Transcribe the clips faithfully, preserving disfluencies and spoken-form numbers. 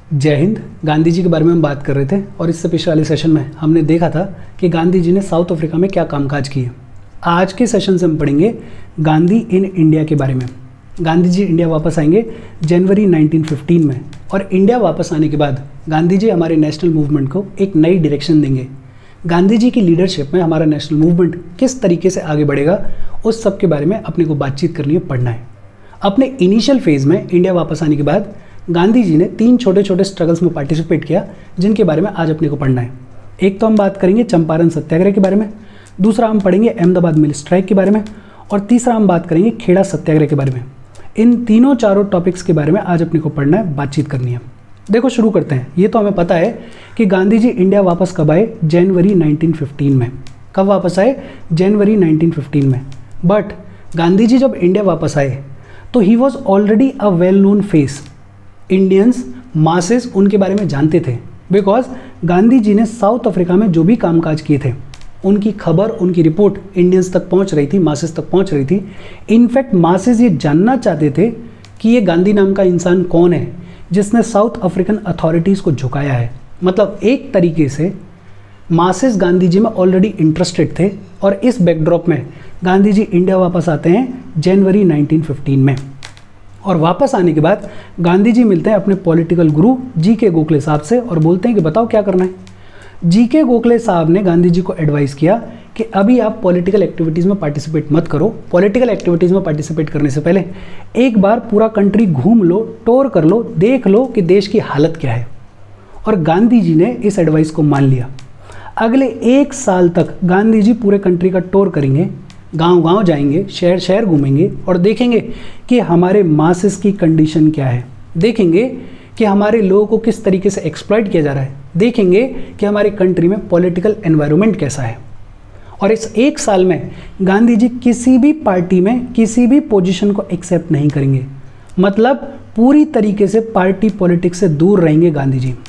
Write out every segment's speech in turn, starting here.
जय हिंद। गांधी जी के बारे में हम बात कर रहे थे और इससे पिछले वाले सेशन में हमने देखा था कि गांधी जी ने साउथ अफ्रीका में क्या कामकाज किए। आज के सेशन से हम पढ़ेंगे गांधी इन इंडिया के बारे में। गांधी जी इंडिया वापस आएंगे जनवरी नाइनटीन फिफ्टीन में, और इंडिया वापस आने के बाद गांधी जी हमारे नेशनल मूवमेंट को एक नई डायरेक्शन देंगे। गांधी जी की लीडरशिप में हमारा नेशनल मूवमेंट किस तरीके से आगे बढ़ेगा, उस सब के बारे में अपने को बातचीत करनी है, पढ़ना है। अपने इनिशियल फेज़ में इंडिया वापस आने के बाद गांधी जी ने तीन छोटे छोटे स्ट्रगल्स में पार्टिसिपेट किया, जिनके बारे में आज अपने को पढ़ना है। एक तो हम बात करेंगे चंपारण सत्याग्रह के बारे में, दूसरा हम पढ़ेंगे अहमदाबाद मिल स्ट्राइक के बारे में, और तीसरा हम बात करेंगे खेड़ा सत्याग्रह के बारे में। इन तीनों चारों टॉपिक्स के बारे में आज अपने को पढ़ना है, बातचीत करनी है। देखो शुरू करते हैं। ये तो हमें पता है कि गांधी जी इंडिया वापस कब आए, जनवरी नाइनटीन फिफ्टीन में। कब वापस आए? जनवरी नाइनटीन फिफ्टीन में। बट गांधी जी जब इंडिया वापस आए तो ही was already a well known face. Indians masses उनके बारे में जानते थे, बिकॉज गांधी जी ने साउथ अफ्रीका में जो भी कामकाज किए थे उनकी खबर, उनकी रिपोर्ट इंडियंस तक पहुंच रही थी, मासेस तक पहुंच रही थी। इनफैक्ट मासेस ये जानना चाहते थे कि ये गांधी नाम का इंसान कौन है जिसने साउथ अफ्रीकन अथॉरिटीज़ को झुकाया है। मतलब एक तरीके से मासेस गांधी जी में ऑलरेडी इंटरेस्टेड थे, और इस बैकड्रॉप में गांधी जी इंडिया वापस आते हैं जनवरी नाइनटीन फिफ्टीन में। और वापस आने के बाद गांधी जी मिलते हैं अपने पॉलिटिकल गुरु जी के गोखले साहब से और बोलते हैं कि बताओ क्या करना है। जी के गोखले साहब ने गांधी जी को एडवाइस किया कि अभी आप पॉलिटिकल एक्टिविटीज़ में पार्टिसिपेट मत करो। पॉलिटिकल एक्टिविटीज़ में पार्टिसिपेट करने से पहले एक बार पूरा कंट्री घूम लो, टूर कर लो, देख लो कि देश की हालत क्या है। और गांधी जी ने इस एडवाइस को मान लिया। अगले एक साल तक गांधी जी पूरे कंट्री का टूर करेंगे, गांव-गांव जाएंगे, शहर शहर घूमेंगे और देखेंगे कि हमारे मासेस की कंडीशन क्या है, देखेंगे कि हमारे लोगों को किस तरीके से एक्सप्लॉइट किया जा रहा है, देखेंगे कि हमारी कंट्री में पॉलिटिकल एनवायरनमेंट कैसा है। और इस एक साल में गांधी जी किसी भी पार्टी में किसी भी पोजीशन को एक्सेप्ट नहीं करेंगे। मतलब पूरी तरीके से पार्टी पॉलिटिक्स से दूर रहेंगे गांधी जी।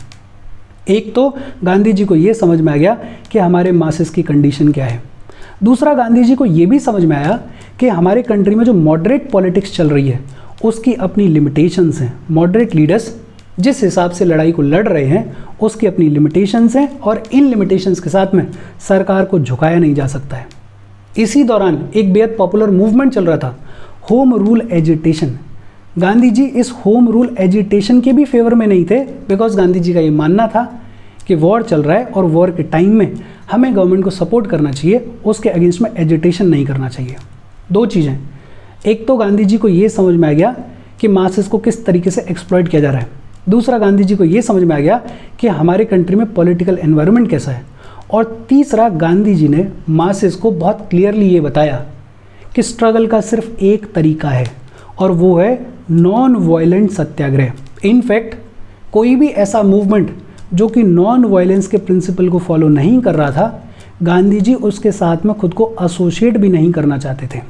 एक तो गांधी जी को ये समझ में आ गया कि हमारे मासेस की कंडीशन क्या है। दूसरा, गांधी जी को ये भी समझ में आया कि हमारे कंट्री में जो मॉडरेट पॉलिटिक्स चल रही है उसकी अपनी लिमिटेशंस हैं। मॉडरेट लीडर्स जिस हिसाब से लड़ाई को लड़ रहे हैं उसकी अपनी लिमिटेशंस हैं, और इन लिमिटेशंस के साथ में सरकार को झुकाया नहीं जा सकता है। इसी दौरान एक बेहद पॉपुलर मूवमेंट चल रहा था, home rule agitation. Gandhi ji इस होम रूल एजिटेशन के भी फेवर में नहीं थे, बिकॉज गांधी जी का ये मानना था कि वॉर चल रहा है और वॉर के टाइम में हमें गवर्नमेंट को सपोर्ट करना चाहिए, उसके अगेंस्ट में एजिटेशन नहीं करना चाहिए। दो चीज़ें, एक तो गांधी जी को ये समझ में आ गया कि मासेस को किस तरीके से एक्सप्लॉइट किया जा रहा है। दूसरा, गांधी जी को ये समझ में आ गया कि हमारे कंट्री में पॉलिटिकल एनवायरनमेंट कैसा है। और तीसरा, गांधी जी ने मासेस को बहुत क्लियरली ये बताया कि स्ट्रगल का सिर्फ एक तरीका है, और वो है नॉन वायलेंट सत्याग्रह। इनफैक्ट कोई भी ऐसा मूवमेंट जो कि नॉन वायलेंस के प्रिंसिपल को फॉलो नहीं कर रहा था, गांधी जी उसके साथ में खुद को एसोसिएट भी नहीं करना चाहते थे।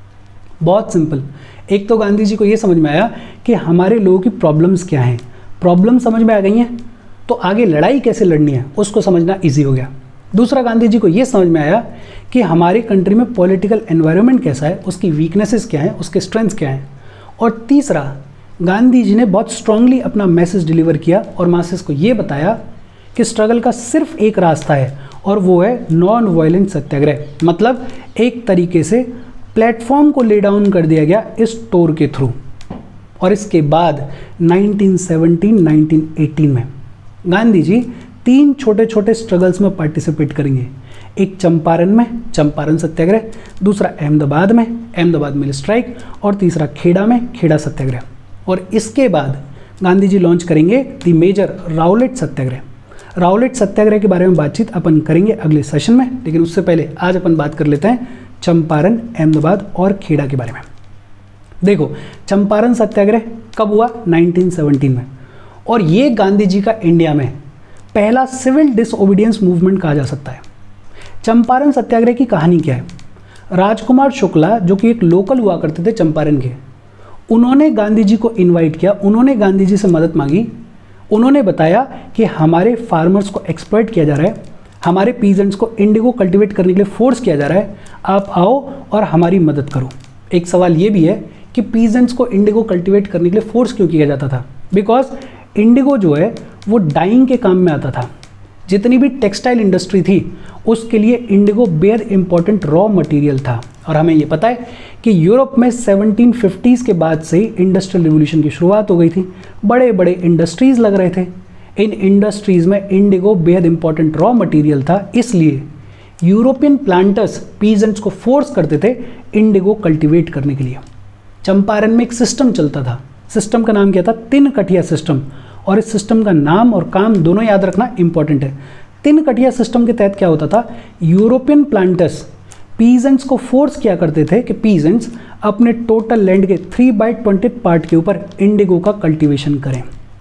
बहुत सिंपल। एक तो गांधी जी को ये समझ में आया कि हमारे लोगों की प्रॉब्लम्स क्या हैं। प्रॉब्लम समझ में आ गई हैं तो आगे लड़ाई कैसे लड़नी है उसको समझना ईजी हो गया। दूसरा, गांधी जी को ये समझ में आया कि हमारे कंट्री में पॉलिटिकल एनवायरनमेंट कैसा है, उसकी वीकनेसेस क्या हैं, उसके स्ट्रेंथ्स क्या हैं। और तीसरा, गांधी जी ने बहुत स्ट्रांगली अपना मैसेज डिलीवर किया और मासेस को ये बताया कि स्ट्रगल का सिर्फ एक रास्ता है, और वो है नॉन वायलेंट सत्याग्रह। मतलब एक तरीके से प्लेटफॉर्म को ले डाउन कर दिया गया इस टूर के थ्रू। और इसके बाद नाइनटीन सेवनटीन नाइनटीन एटीन में गांधी जी तीन छोटे छोटे स्ट्रगल्स में पार्टिसिपेट करेंगे। एक चंपारण में, चंपारण सत्याग्रह, दूसरा अहमदाबाद में, अहमदाबाद मिल स्ट्राइक, और तीसरा खेड़ा में, खेड़ा सत्याग्रह। और इसके बाद गांधी जी लॉन्च करेंगे the major Rowlatt Satyagraha. Rowlatt Satyagraha के बारे में बातचीत अपन करेंगे अगले सेशन में, लेकिन उससे पहले आज अपन बात कर लेते हैं चंपारण, अहमदाबाद और खेड़ा के बारे में। देखो, चंपारण सत्याग्रह कब हुआ? नाइनटीन सेवनटीन में। और ये गांधी जी का इंडिया में पहला सिविल डिसओबीडियंस मूवमेंट कहा जा सकता है। चंपारण सत्याग्रह की कहानी क्या है? राजकुमार शुक्ला, जो कि एक लोकल हुआ करते थे चंपारण के, उन्होंने गांधी जी को इनवाइट किया, उन्होंने गांधी जी से मदद मांगी। उन्होंने बताया कि हमारे फार्मर्स को एक्सप्लॉइट किया जा रहा है, हमारे पीजेंट्स को इंडिगो कल्टीवेट करने के लिए फोर्स किया जा रहा है, आप आओ और हमारी मदद करो। एक सवाल ये भी है कि पीजेंट्स को इंडिगो कल्टीवेट करने के लिए फोर्स क्यों किया जाता था? बिकॉज इंडिगो जो है वो डाइंग के काम में आता था। जितनी भी टेक्सटाइल इंडस्ट्री थी उसके लिए इंडिगो बेहद इंपॉर्टेंट रॉ मटेरियल था। और हमें ये पता है कि यूरोप में सेवनटीन फिफ्टीज़ के बाद से ही इंडस्ट्रियल रिवोल्यूशन की शुरुआत हो गई थी। बड़े बड़े इंडस्ट्रीज़ लग रहे थे। इन इंडस्ट्रीज़ में इंडिगो बेहद इंपॉर्टेंट रॉ मटेरियल था, इसलिए यूरोपियन प्लांटर्स पीजेंट्स को फोर्स करते थे इंडिगो कल्टीवेट करने के लिए। चंपारण में एक सिस्टम चलता था, सिस्टम का नाम क्या था? तिन कटिया सिस्टम। और इस सिस्टम का नाम और काम दोनों याद रखना इंपॉर्टेंट है। तिन कटिया सिस्टम के तहत क्या होता था? यूरोपियन प्लांटर्स पीजेंट्स को फोर्स किया करते थे कि पीजेंट्स अपने टोटल लैंड के थ्री बाई ट्वेंटी पार्ट के ऊपर इंडिगो का कल्टीवेशन करें।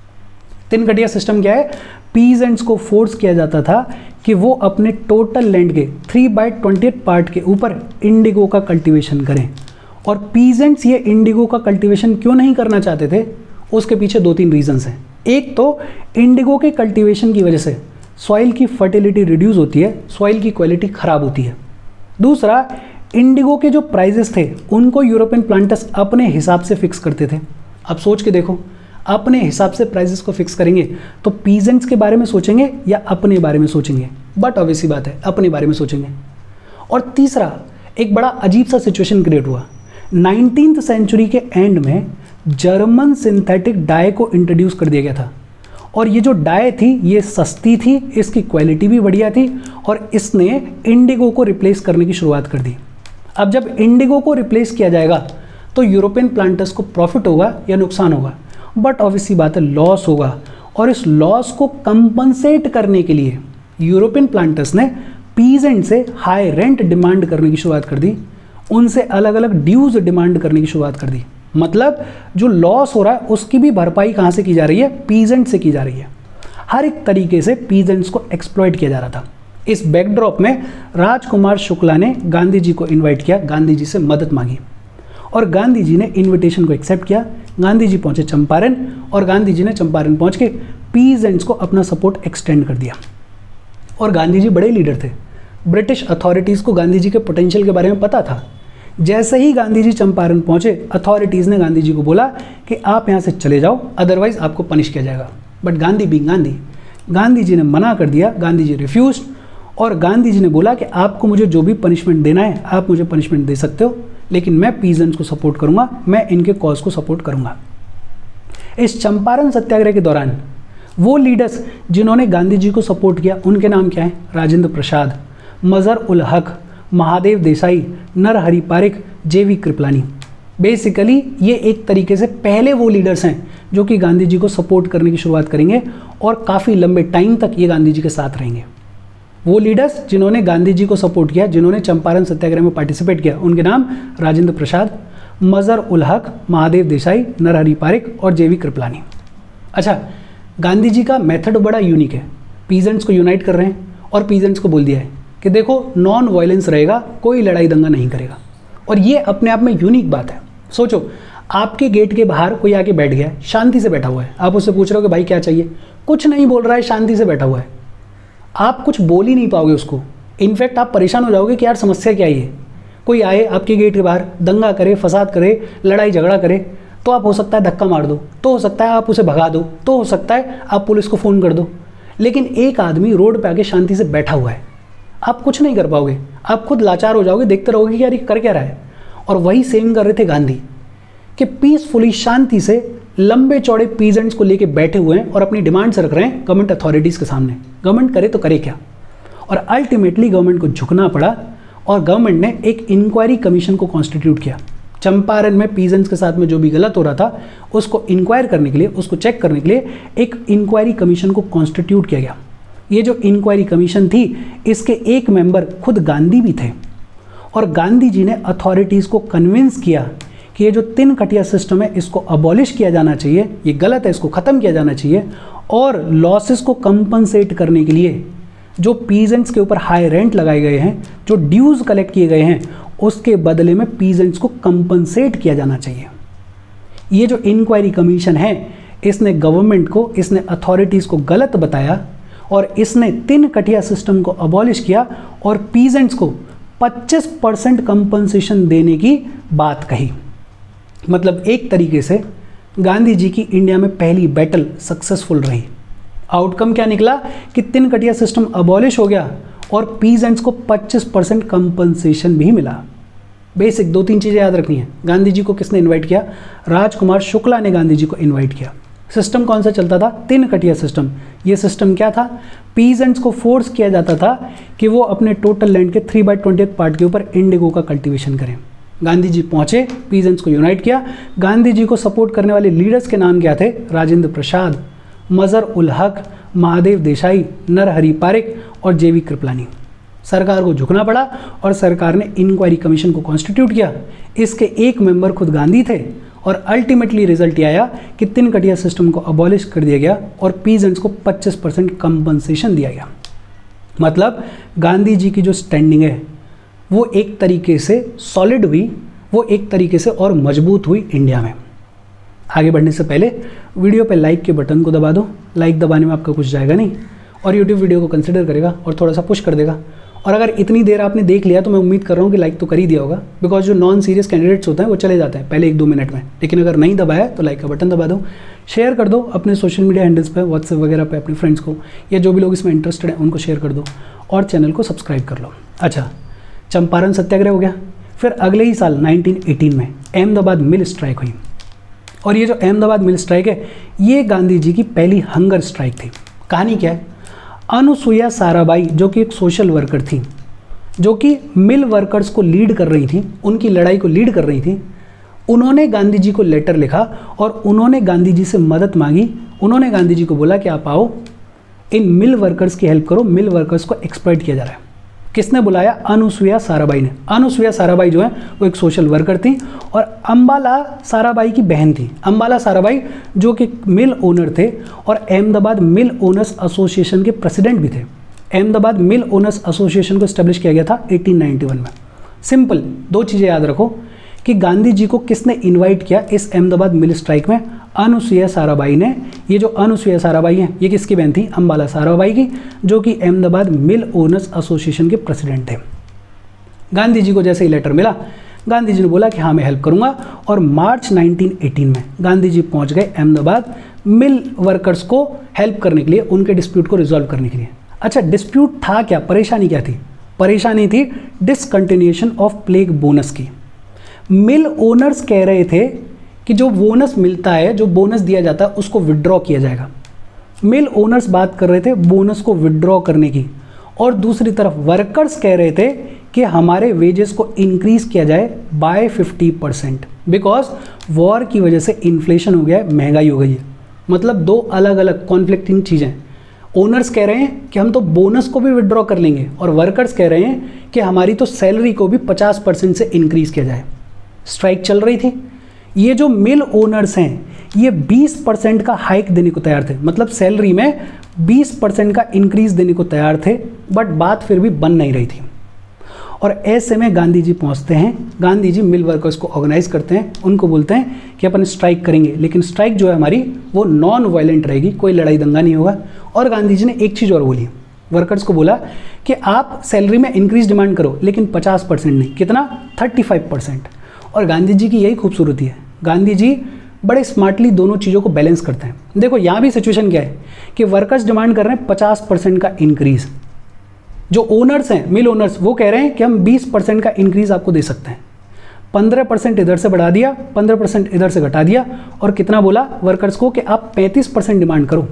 तिन कटिया सिस्टम क्या है? पीजेंट्स को फोर्स किया जाता था कि वो अपने टोटल लैंड के थ्री बाई ट्वेंटी पार्ट के ऊपर इंडिगो का कल्टीवेशन करें। और पीजेंट्स ये इंडिगो का कल्टीवेशन क्यों नहीं करना चाहते थे? उसके पीछे दो तीन रीजंस हैं। एक तो इंडिगो के कल्टीवेशन की वजह से सॉइल की फर्टिलिटी रिड्यूस होती है, सॉइल की क्वालिटी ख़राब होती है। दूसरा, इंडिगो के जो प्राइजेस थे उनको यूरोपियन प्लांटर्स अपने हिसाब से फिक्स करते थे। अब सोच के देखो, अपने हिसाब से प्राइजेस को फिक्स करेंगे तो पीजेंट्स के बारे में सोचेंगे या अपने बारे में सोचेंगे? बट ऑब्वियसली बात है, अपने बारे में सोचेंगे। और तीसरा, एक बड़ा अजीब सा सिचुएशन क्रिएट हुआ। नाइनटीन्थ सेंचुरी के एंड में जर्मन सिंथेटिक डाई को इंट्रोड्यूस कर दिया गया था। और ये जो डाई थी ये सस्ती थी, इसकी क्वालिटी भी बढ़िया थी और इसने इंडिगो को रिप्लेस करने की शुरुआत कर दी। अब जब इंडिगो को रिप्लेस किया जाएगा तो यूरोपियन प्लांटर्स को प्रॉफिट होगा या नुकसान होगा? बट ऑब्वियसली बात है, लॉस होगा। और इस लॉस को कंपनसेट करने के लिए यूरोपियन प्लांटर्स ने पीजेंट से हाई रेंट डिमांड करने की शुरुआत कर दी, उनसे अलग अलग ड्यूज डिमांड करने की शुरुआत कर दी। मतलब जो लॉस हो रहा है उसकी भी भरपाई कहाँ से की जा रही है? पीजेंट से की जा रही है। हर एक तरीके से पीजेंट्स को एक्सप्लॉइट किया जा रहा था। इस बैकड्रॉप में राजकुमार शुक्ला ने गांधी जी को इनवाइट किया, गांधी जी से मदद मांगी और गांधी जी ने इनविटेशन को एक्सेप्ट किया। गांधी जी पहुंचे चंपारण और गांधी जी ने चंपारण पहुंच के पीजेंट्स को अपना सपोर्ट एक्सटेंड कर दिया। और गांधी जी बड़े लीडर थे। ब्रिटिश अथॉरिटीज़ को गांधी जी के पोटेंशियल के बारे में पता था। जैसे ही गांधी जी चंपारण पहुंचे, अथॉरिटीज़ ने गांधी जी को बोला कि आप यहाँ से चले जाओ, अदरवाइज आपको पनिश किया जाएगा। बट गांधी बीइंग गांधी, गांधी जी ने मना कर दिया। गांधी जी रिफ्यूज और गांधी जी ने बोला कि आपको मुझे जो भी पनिशमेंट देना है आप मुझे पनिशमेंट दे सकते हो, लेकिन मैं पीजेंट्स को सपोर्ट करूंगा, मैं इनके कॉज को सपोर्ट करूंगा। इस चंपारण सत्याग्रह के दौरान वो लीडर्स जिन्होंने गांधी जी को सपोर्ट किया उनके नाम क्या हैं? राजेंद्र प्रसाद, मजहर उल हक, महादेव देसाई, नरहरि पारिक, जेवी कृपलानी। बेसिकली ये एक तरीके से पहले वो लीडर्स हैं जो कि गांधी जी को सपोर्ट करने की शुरुआत करेंगे और काफ़ी लंबे टाइम तक ये गांधी जी के साथ रहेंगे। वो लीडर्स जिन्होंने गांधी जी को सपोर्ट किया, जिन्होंने चंपारण सत्याग्रह में पार्टिसिपेट किया, उनके नाम राजेंद्र प्रसाद, मजहर उल हक, महादेव देसाई, नरहरि पारिक और जेवी कृपलानी। अच्छा, गांधी जी का मेथड बड़ा यूनिक है। पीजेंट्स को यूनाइट कर रहे हैं और पीजेंट्स को बोल दिया है कि देखो नॉन वायलेंस रहेगा, कोई लड़ाई दंगा नहीं करेगा। और ये अपने आप में यूनिक बात है। सोचो, आपके गेट के बाहर कोई आके बैठ गया है, शांति से बैठा हुआ है, आप उससे पूछ रहे हो कि भाई क्या चाहिए, कुछ नहीं बोल रहा है, शांति से बैठा हुआ है, आप कुछ बोल ही नहीं पाओगे उसको। इनफैक्ट आप परेशान हो जाओगे कि यार समस्या क्या है। कोई आए आपके गेट के बाहर, दंगा करे, फसाद करे, लड़ाई झगड़ा करे, तो आप हो सकता है धक्का मार दो, तो हो सकता है आप उसे भगा दो, तो हो सकता है आप पुलिस को फ़ोन कर दो। लेकिन एक आदमी रोड पे आके शांति से बैठा हुआ है, आप कुछ नहीं कर पाओगे, आप खुद लाचार हो जाओगे, देखते रहोगे कि यार ये कर क्या रहा है। और वही सेम कर रहे थे गांधी कि पीसफुली शांति से लंबे चौड़े पीजेंट्स को लेके बैठे हुए हैं और अपनी डिमांड्स रख रहे हैं गवर्नमेंट अथॉरिटीज़ के सामने। गवर्नमेंट करे तो करे क्या। और अल्टीमेटली गवर्नमेंट को झुकना पड़ा और गवर्नमेंट ने एक इंक्वायरी कमीशन को कॉन्स्टिट्यूट किया। चंपारण में पीजेंट्स के साथ में जो भी गलत हो रहा था उसको इंक्वायर करने के लिए, उसको चेक करने के लिए एक इंक्वायरी कमीशन को कॉन्स्टिट्यूट किया गया। ये जो इंक्वायरी कमीशन थी इसके एक मेंबर खुद गांधी भी थे और गांधी जी ने अथॉरिटीज़ को कन्विंस किया कि ये जो तीन कटिया सिस्टम है इसको अबॉलिश किया जाना चाहिए, ये गलत है, इसको ख़त्म किया जाना चाहिए। और लॉसेस को कंपनसेट करने के लिए जो पीजेंट्स के ऊपर हाई रेंट लगाए गए हैं, जो ड्यूज़ कलेक्ट किए गए हैं, उसके बदले में पीजेंट्स को कंपनसेट किया जाना चाहिए। ये जो इंक्वायरी कमीशन है इसने गवर्नमेंट को, इसने अथॉरिटीज़ को गलत बताया और इसने तीन कटिया सिस्टम को अबॉलिश किया और पीजेंट्स को पच्चीस परसेंट कंपनसेशन देने की बात कही। मतलब एक तरीके से गांधी जी की इंडिया में पहली बैटल सक्सेसफुल रही। आउटकम क्या निकला कि तिनकटिया सिस्टम अबॉलिश हो गया और पीजेंट्स को पच्चीस परसेंट कंपनसेशन भी मिला। बेसिक दो तीन चीज़ें याद रखनी है। गांधी जी को किसने इनवाइट किया? राजकुमार शुक्ला ने गांधी जी को इनवाइट किया। सिस्टम कौन सा चलता था? तिनकटिया सिस्टम। ये सिस्टम क्या था? पीजेंट्स को फोर्स किया जाता था कि वो अपने टोटल लैंड के थ्री बाई ट्वेंटी पार्ट के ऊपर इंडिगो का कल्टीवेशन करें। गांधी जी पहुंचे, पीजेंट्स को यूनाइट किया। गांधी जी को सपोर्ट करने वाले लीडर्स के नाम क्या थे? राजेंद्र प्रसाद, मजर उल हक, महादेव देसाई, नरहरि पारिक और जेवी कृपलानी। सरकार को झुकना पड़ा और सरकार ने इंक्वायरी कमीशन को कॉन्स्टिट्यूट किया। इसके एक मेंबर खुद गांधी थे और अल्टीमेटली रिजल्ट ये आया कि तिनकटिया सिस्टम को अबॉलिश कर दिया गया और पीजेंट्स को पच्चीस परसेंट कंपनसेशन दिया गया। मतलब गांधी जी की जो स्टैंडिंग है वो एक तरीके से सॉलिड हुई, वो एक तरीके से और मजबूत हुई इंडिया में। आगे बढ़ने से पहले वीडियो पे लाइक के बटन को दबा दो। लाइक दबाने में आपका कुछ जाएगा नहीं और यूट्यूब वीडियो को कंसिडर करेगा और थोड़ा सा पुश कर देगा। और अगर इतनी देर आपने देख लिया तो मैं उम्मीद कर रहा हूँ कि लाइक तो कर ही दिया होगा, बिकॉज जो नॉन सीरियस कैंडिडेट्स होते हैं वो चले जाते हैं पहले एक दो मिनट में। लेकिन अगर नहीं दबाया तो लाइक का बटन दबा दो, शेयर कर दो अपने सोशल मीडिया हैंडल्स पे, व्हाट्सएप वगैरह पे अपने फ्रेंड्स को, या जो भी लोग इसमें इंटरेस्टेड हैं उनको शेयर कर दो और चैनल को सब्सक्राइब कर लो। अच्छा, चंपारण सत्याग्रह हो गया। फिर अगले ही साल नाइनटीन एटीन में अहमदाबाद मिल स्ट्राइक हुई और ये जो अहमदाबाद मिल स्ट्राइक है ये गांधी जी की पहली हंगर स्ट्राइक थी। कहानी क्या है? अनुसुईया साराभाई जो कि एक सोशल वर्कर थी, जो कि मिल वर्कर्स को लीड कर रही थी, उनकी लड़ाई को लीड कर रही थी, उन्होंने गांधी जी को लेटर लिखा और उन्होंने गांधी जी से मदद मांगी। उन्होंने गांधी जी को बोला कि आप आओ, इन मिल वर्कर्स की हेल्प करो, मिल वर्कर्स को एक्सप्लॉइट किया जा रहा है। किसने बुलाया? अनुसुईया साराभाई ने। अनुसुईया साराभाई जो है वो एक सोशल वर्कर थी और अंबाला साराभाई की बहन थी। अंबाला साराभाई जो कि मिल ओनर थे और अहमदाबाद मिल ओनर्स एसोसिएशन के प्रेसिडेंट भी थे। अहमदाबाद मिल ओनर्स एसोसिएशन को एस्टेब्लिश किया गया था एटीन नाइंटी वन में। सिंपल दो चीज़ें याद रखो कि गांधी जी को किसने इनवाइट किया इस अहमदाबाद मिल स्ट्राइक में? अनुसुईया साराभाई ने। ये जो अनुसुईया साराभाई हैं ये किसकी बहन थी? अंबाला साराभाई की, जो कि अहमदाबाद मिल ओनर्स एसोसिएशन के प्रेसिडेंट थे। गांधी जी को जैसे ही लेटर मिला, गांधी जी ने बोला कि हाँ मैं हेल्प करूंगा और मार्च नाइनटीन एटीन में गांधी जी पहुंच गए अहमदाबाद मिल वर्कर्स को हेल्प करने के लिए, उनके डिस्प्यूट को रिजॉल्व करने के लिए। अच्छा, डिस्प्यूट था क्या? परेशानी क्या थी? परेशानी थी डिसकंटिन्यूएशन ऑफ प्लेग बोनस की। मिल ओनर्स कह रहे थे कि जो बोनस मिलता है, जो बोनस दिया जाता है उसको विड्रॉ किया जाएगा। मिल ओनर्स बात कर रहे थे बोनस को विड्रॉ करने की, और दूसरी तरफ वर्कर्स कह रहे थे कि हमारे वेजेस को इंक्रीज किया जाए by fifty percent, because war की वजह से इन्फ्लेशन हो गया है, महंगाई हो गई है। मतलब दो अलग अलग कॉन्फ्लिक्टिंग चीज़ें। ओनर्स कह रहे हैं कि हम तो बोनस को भी विड्रॉ कर लेंगे और वर्कर्स कह रहे हैं कि हमारी तो सैलरी को भी पचास परसेंट से इंक्रीज किया जाए। स्ट्राइक चल रही थी। ये जो मिल ओनर्स हैं ये बीस परसेंट का हाइक देने को तैयार थे, मतलब सैलरी में बीस परसेंट का इंक्रीज देने को तैयार थे, बट बात फिर भी बन नहीं रही थी। और ऐसे में गांधी जी पहुंचते हैं। गांधी जी मिल वर्कर्स को ऑर्गेनाइज करते हैं, उनको बोलते हैं कि अपन स्ट्राइक करेंगे, लेकिन स्ट्राइक जो है हमारी वो नॉन वायलेंट रहेगी, कोई लड़ाई दंगा नहीं होगा। और गांधी जी ने एक चीज़ और बोली, वर्कर्स को बोला कि आप सैलरी में इंक्रीज डिमांड करो लेकिन पचास परसेंट नहीं, कितना? Thirty five percent. और गांधी जी की यही खूबसूरती है, गांधी जी बड़े स्मार्टली दोनों चीज़ों को बैलेंस करते हैं। देखो यहाँ भी सिचुएशन क्या है कि वर्कर्स डिमांड कर रहे हैं पचास परसेंट का इंक्रीज, जो ओनर्स हैं मिल ओनर्स वो कह रहे हैं कि हम बीस परसेंट का इंक्रीज आपको दे सकते हैं। पंद्रह परसेंट इधर से बढ़ा दिया, पंद्रह परसेंट इधर से घटा दिया, और कितना बोला वर्कर्स को कि आप पैंतीस परसेंट डिमांड करो।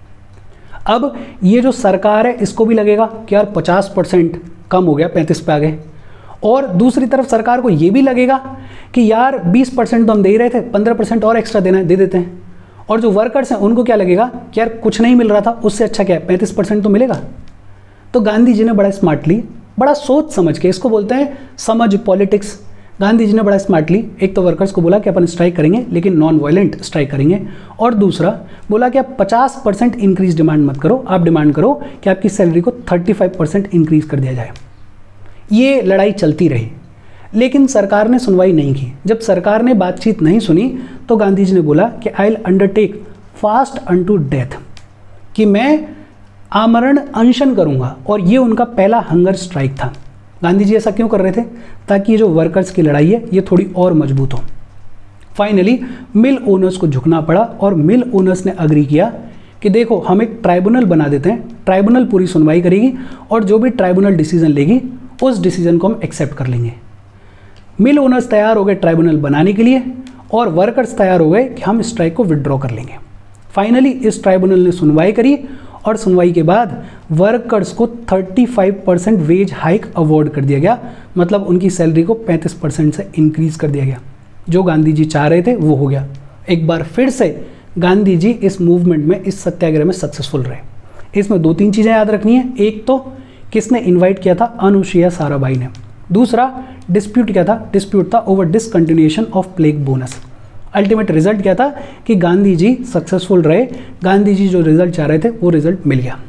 अब ये जो सरकार है इसको भी लगेगा कि यार पचास परसेंट कम हो गया, पैंतीस पे आ गए, और दूसरी तरफ सरकार को ये भी लगेगा कि यार बीस परसेंट तो हम दे ही रहे थे, पंद्रह परसेंट और एक्स्ट्रा देना है, दे देते हैं। और जो वर्कर्स हैं उनको क्या लगेगा कि यार कुछ नहीं मिल रहा था, उससे अच्छा क्या है, पैंतीस परसेंट तो मिलेगा। तो गांधी जी ने बड़ा स्मार्टली, बड़ा सोच समझ के, इसको बोलते हैं समझ पॉलिटिक्स, गांधी जी ने बड़ा स्मार्टली एक तो वर्कर्स को बोला कि अपन स्ट्राइक करेंगे लेकिन नॉन वायलेंट स्ट्राइक करेंगे, और दूसरा बोला कि आप पचास परसेंट इंक्रीज डिमांड मत करो, आप डिमांड करो कि आपकी सैलरी को पैंतीस परसेंट इंक्रीज कर दिया जाए। ये लड़ाई चलती रही लेकिन सरकार ने सुनवाई नहीं की। जब सरकार ने बातचीत नहीं सुनी तो गांधी जी ने बोला कि I will undertake fast unto death, कि मैं आमरण अनशन करूंगा। और ये उनका पहला हंगर स्ट्राइक था। गांधी जी ऐसा क्यों कर रहे थे? ताकि ये जो वर्कर्स की लड़ाई है ये थोड़ी और मजबूत हो। फाइनली मिल ओनर्स को झुकना पड़ा और मिल ओनर्स ने अग्री किया कि देखो हम एक ट्राइब्यूनल बना देते हैं, ट्राइब्यूनल पूरी सुनवाई करेगी और जो भी ट्राइब्यूनल डिसीजन लेगी उस डिसीजन को हम एक्सेप्ट कर लेंगे। मिल ओनर्स तैयार हो गए ट्राइब्यूनल बनाने के लिए और वर्कर्स तैयार हो गए कि हम स्ट्राइक को विड्रॉ कर लेंगे। फाइनली इस ट्राइब्यूनल ने सुनवाई करी और सुनवाई के बाद वर्कर्स को पैंतीस परसेंट वेज हाइक अवार्ड कर दिया गया, मतलब उनकी सैलरी को पैंतीस परसेंट से इंक्रीज कर दिया गया। जो गांधी जी चाह रहे थे वो हो गया। एक बार फिर से गांधी जी इस मूवमेंट में, इस सत्याग्रह में सक्सेसफुल रहे। इसमें दो तीन चीज़ें याद रखनी है। एक तो किसने इन्वाइट किया था? अनुसुईया साराभाई ने। दूसरा डिस्प्यूट क्या था? डिस्प्यूट था over discontinuation of plague bonus. Ultimate result क्या था कि गांधी जी सक्सेसफुल रहे, गांधी जी जो रिजल्ट चाह रहे थे वो रिजल्ट मिल गया।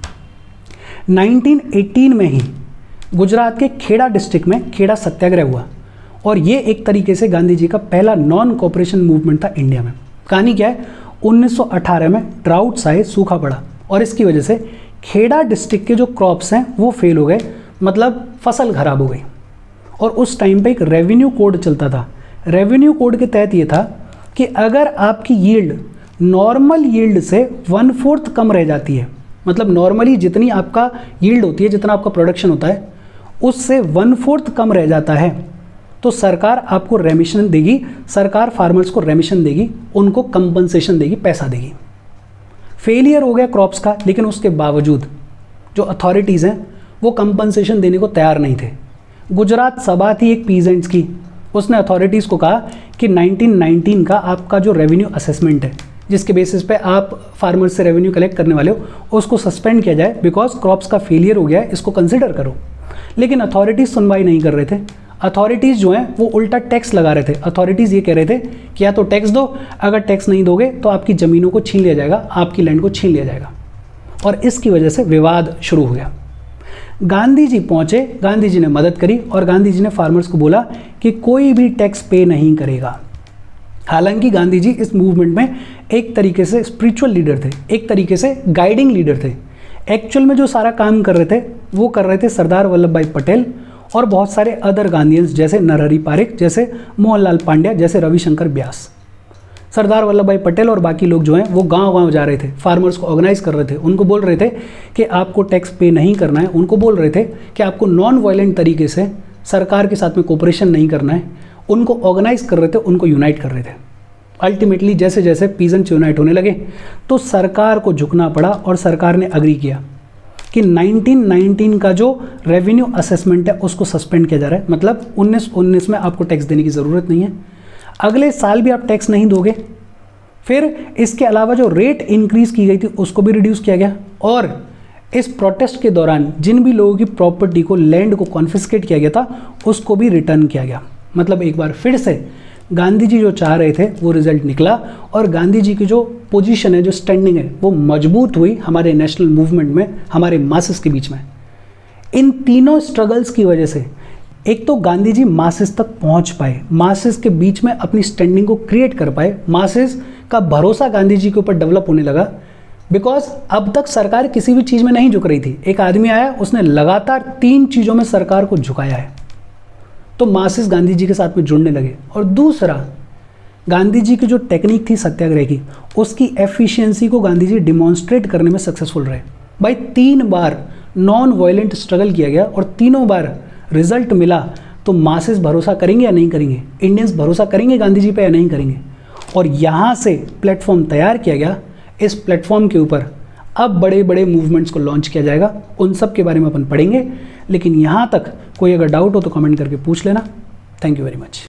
नाइनटीन एटीन में ही गुजरात के खेड़ा डिस्ट्रिक्ट में खेड़ा सत्याग्रह हुआ और ये एक तरीके से गांधी जी का पहला नॉन कॉपरेशन मूवमेंट था इंडिया में। कहानी क्या है? उन्नीस सौ अठारह में ड्राउट्स आए, सूखा पड़ा और इसकी वजह से खेड़ा डिस्ट्रिक्ट के जो क्रॉप्स हैं वो फेल हो गए, मतलब फसल खराब हो गई। और उस टाइम पे एक रेवेन्यू कोड चलता था। रेवेन्यू कोड के तहत ये था कि अगर आपकी यील्ड नॉर्मल यील्ड से वन फोर्थ कम रह जाती है, मतलब नॉर्मली जितनी आपका यील्ड होती है, जितना आपका प्रोडक्शन होता है, उससे वन फोर्थ कम रह जाता है, तो सरकार आपको रेमिशन देगी, सरकार फार्मर्स को रेमिशन देगी, उनको कंपनसेशन देगी, पैसा देगी। फेलियर हो गया क्रॉप्स का, लेकिन उसके बावजूद जो अथॉरिटीज़ हैं वो कंपनसेशन देने को तैयार नहीं थे। गुजरात सभा थी एक पीजेंट्स की, उसने अथॉरिटीज़ को कहा कि नाइनटीन नाइनटीन का आपका जो रेवेन्यू असेसमेंट है, जिसके बेसिस पे आप फार्मर्स से रेवेन्यू कलेक्ट करने वाले हो, उसको सस्पेंड किया जाए बिकॉज क्रॉप्स का फेलियर हो गया है, इसको कंसिडर करो। लेकिन अथॉरिटीज़ सुनवाई नहीं कर रहे थे। अथॉरिटीज़ जो हैं वो उल्टा टैक्स लगा रहे थे। अथॉरिटीज़ ये कह रहे थे कि या तो टैक्स दो, अगर टैक्स नहीं दोगे तो आपकी ज़मीनों को छीन लिया जाएगा, आपकी लैंड को छीन लिया जाएगा। और इसकी वजह से विवाद शुरू हो गया। गांधी जी पहुंचे, गांधी जी ने मदद करी और गांधी जी ने फार्मर्स को बोला कि कोई भी टैक्स पे नहीं करेगा। हालांकि गांधी जी इस मूवमेंट में एक तरीके से स्पिरिचुअल लीडर थे, एक तरीके से गाइडिंग लीडर थे। एक्चुअल में जो सारा काम कर रहे थे वो कर रहे थे सरदार वल्लभ भाई पटेल और बहुत सारे अदर गांधीयंस, जैसे नरहरि पारिक, जैसे मोहनलाल पांड्या, जैसे रविशंकर व्यास। सरदार वल्लभ भाई पटेल और बाकी लोग जो हैं वो गांव गांव जा रहे थे, फार्मर्स को ऑर्गेनाइज कर रहे थे, उनको बोल रहे थे कि आपको टैक्स पे नहीं करना है, उनको बोल रहे थे कि आपको नॉन वायलेंट तरीके से सरकार के साथ में कोऑपरेशन नहीं करना है, उनको ऑर्गेनाइज कर रहे थे, उनको यूनाइट कर रहे थे। अल्टीमेटली जैसे जैसे पीजेंट्स यूनाइट होने लगे तो सरकार को झुकना पड़ा और सरकार ने अग्री किया कि नाइनटीन नाइनटीन का जो रेवेन्यू असेसमेंट है उसको सस्पेंड किया जा रहा है, मतलब उन्नीस उन्नीस में आपको टैक्स देने की ज़रूरत नहीं है, अगले साल भी आप टैक्स नहीं दोगे। फिर इसके अलावा जो रेट इंक्रीज की गई थी उसको भी रिड्यूस किया गया और इस प्रोटेस्ट के दौरान जिन भी लोगों की प्रॉपर्टी को, लैंड को कॉन्फिस्केट किया गया था उसको भी रिटर्न किया गया। मतलब एक बार फिर से गांधी जी जो चाह रहे थे वो रिजल्ट निकला और गांधी जी की जो पोजीशन है, जो स्टैंडिंग है, वो मजबूत हुई हमारे नेशनल मूवमेंट में, हमारे मासेस के बीच में। इन तीनों स्ट्रगल्स की वजह से एक तो गांधी जी मासेस तक पहुंच पाए, मासेस के बीच में अपनी स्टैंडिंग को क्रिएट कर पाए, मासेस का भरोसा गांधी जी के ऊपर डेवलप होने लगा। बिकॉज अब तक सरकार किसी भी चीज़ में नहीं झुक रही थी, एक आदमी आया, उसने लगातार तीन चीज़ों में सरकार को झुकाया है, तो मासेस गांधी जी के साथ में जुड़ने लगे। और दूसरा, गांधी जी की जो टेक्निक थी सत्याग्रह की, उसकी एफिशिएंसी को गांधी जी डिमॉन्स्ट्रेट करने में सक्सेसफुल रहे। भाई तीन बार नॉन वायलेंट स्ट्रगल किया गया और तीनों बार रिजल्ट मिला, तो मासेस भरोसा करेंगे या नहीं करेंगे, इंडियंस भरोसा करेंगे गांधी जी पे या नहीं करेंगे। और यहाँ से प्लेटफॉर्म तैयार किया गया। इस प्लेटफॉर्म के ऊपर अब बड़े बड़े मूवमेंट्स को लॉन्च किया जाएगा, उन सब के बारे में अपन पढ़ेंगे। लेकिन यहाँ तक कोई अगर डाउट हो तो कमेंट करके पूछ लेना। Thank you very much.